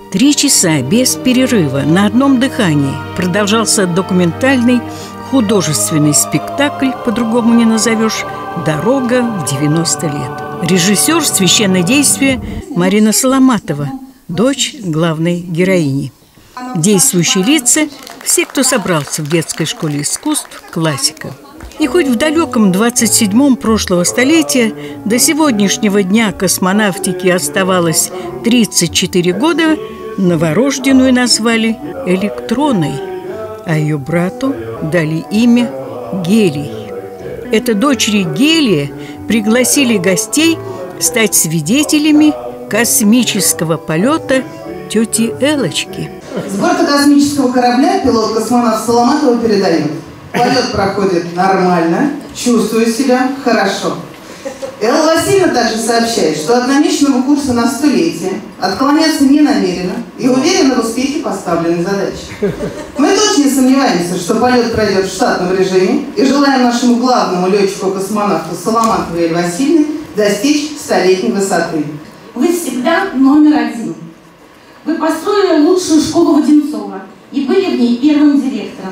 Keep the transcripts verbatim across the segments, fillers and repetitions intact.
Три часа без перерыва на одном дыхании продолжался документальный художественный спектакль, по-другому не назовешь, «Дорога в девяносто лет». Режиссер «Священное действие» Марина Соломатова, дочь главной героини. Действующие лица – все, кто собрался в детской школе искусств, классика. И хоть в далеком двадцать седьмом прошлого столетия до сегодняшнего дня космонавтики оставалось тридцать четыре года, новорожденную назвали электроной, а ее брату дали имя Гелий. Это дочери Гелия пригласили гостей стать свидетелями космического полета тети Элочки. С борта космического корабля пилот-космонавт Соломатова передает: полет проходит нормально, чувствую себя хорошо. Элла Васильевна также сообщает, что от намеченного курса на столетие отклоняться не намерена и уверена в успехе поставленной задачи. Мы точно не сомневаемся, что полет пройдет в штатном режиме, и желаем нашему главному летчику-космонавту Соломатовой Элле Васильевне достичь столетней высоты. Вы всегда номер один. Вы построили лучшую школу в Одинцово и были в ней первым директором.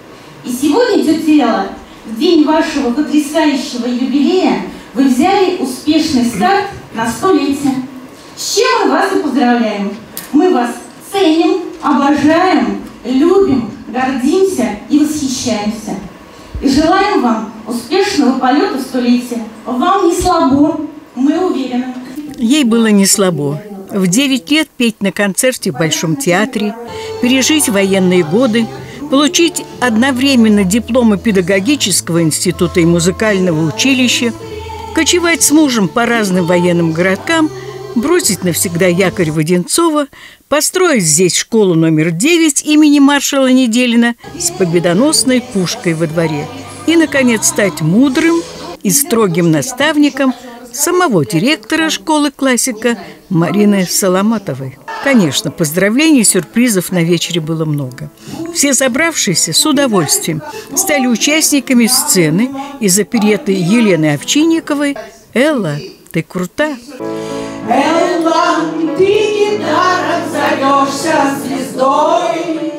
И сегодня, тетя Элла, в день вашего потрясающего юбилея, вы взяли успешный старт на столетие. С чем мы вас и поздравляем. Мы вас ценим, обожаем, любим, гордимся и восхищаемся. И желаем вам успешного полета в столетие. Вам не слабо, мы уверены. Ей было не слабо. В девять лет петь на концерте в Большом театре, пережить военные годы, получить одновременно дипломы педагогического института и музыкального училища, кочевать с мужем по разным военным городкам, бросить навсегда якорь в Одинцово, построить здесь школу номер девять имени маршала Неделина с победоносной пушкой во дворе и, наконец, стать мудрым и строгим наставником самого директора школы классика Марины Соломатовой. Конечно, поздравлений и сюрпризов на вечере было много. Все собравшиеся с удовольствием стали участниками сцены из оперетты Елены Овчинниковой «Элла, ты крута». Элла, ты недаром зовешься звездой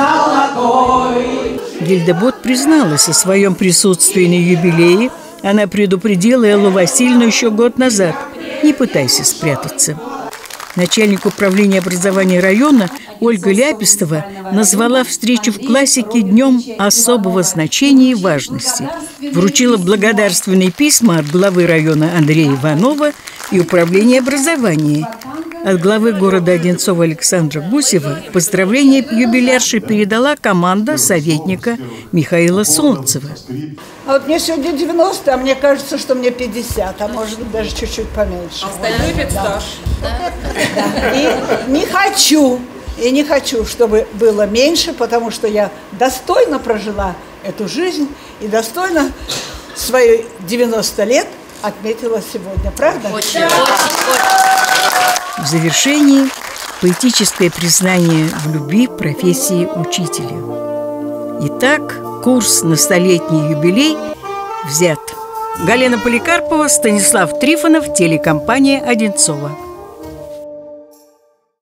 золотой. Гильда Бот призналась о своем присутствии на юбилее. Она предупредила Эллу Васильевну еще год назад: не пытайся спрятаться. Начальник управления образования района Ольга Ляпистова назвала встречу в классике днем особого значения и важности. Вручила благодарственные письма от главы района Андрея Иванова и управления образования. От главы города Одинцова Александра Гусева поздравления юбилярши передала команда советника Михаила Солнцева. А вот мне сегодня девяносто, а мне кажется, что мне пятьдесят, а может быть даже чуть-чуть поменьше. Остальной пятьдесят. Да. Да. И не хочу, и не хочу, чтобы было меньше, потому что я достойно прожила эту жизнь и достойно свои девяносто лет отметила сегодня. Правда? Очень, очень, очень. В завершении поэтическое признание в любви профессии учителя. Итак, курс на столетний юбилей взят. Галина Поликарпова, Станислав Трифонов, телекомпания «Одинцово».